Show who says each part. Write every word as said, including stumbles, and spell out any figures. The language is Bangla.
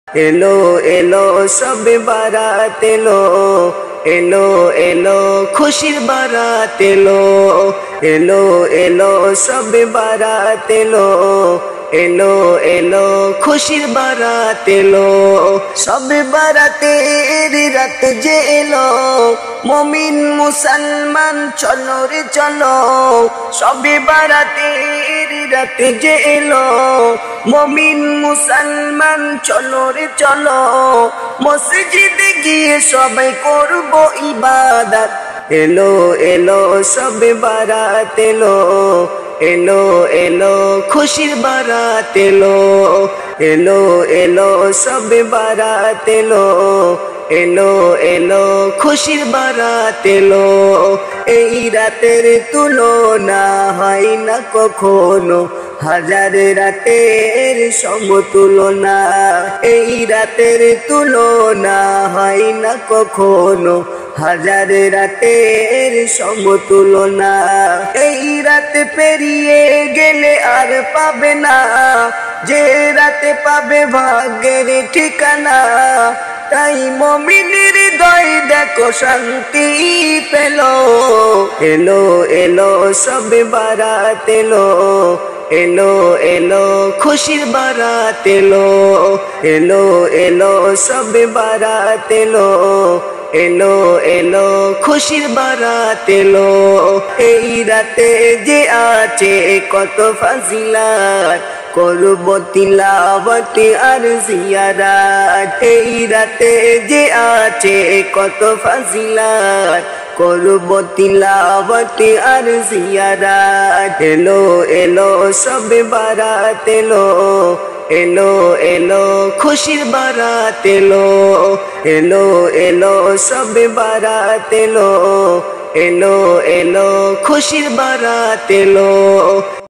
Speaker 1: এলো এলো সব বারাত এলো, এলো এলো খুশির বারাত এলো, এলো এলো সব বারাত এলো, এলো এলো খুশির বারাত এলো। সব বারাতের রাত যে এলো, মুমিন মুসলমান চলো রে চলো। সব বারাতের রাত যে এলো, মুমিন মুসলমান চলো রে চলো। মসজিদে গিয়ে সবাই করব ইবাদত, এলো এলো সব বারাত এলো, এলো এলো খুশির বারাত এলো, এলো এলো সব বারাত এলো, এলো এলো খুশির বারাত এলো। এই রাতের তুলনা হয় না কখনো হাজার রাতের সমতুলনা, এই রাতের তুলনা হয় না কখনো হাজার রাতের সমতুলনা। এই রাত পেরিয়ে গেলে আর পাবে না, যে রাতে পাবে ভাগ্যের ঠিকানা। তাই মুমিনের হৃদয় দেখো শান্তি পেল, এলো এলো সব বারাত এলো, এলো এলো খুশির বারাত এলো, এলো এলো সব বারাত এলো, এলো এলো খুশির বারাত এলো। এই রাতে যে আছে কত ফাজিলাত, করব তিলাওয়াত আর জিয়ারাত। এই রাতে যে আছে কত ফাজিলাত, করব তিলাওয়াত আর জিয়ারাত। এলো এলো সব বারাত এলো, এলো এলো খুশির বারাত এলো, এলো এলো সব বারাত এলো, এলো এলো খুশির বারাত এলো।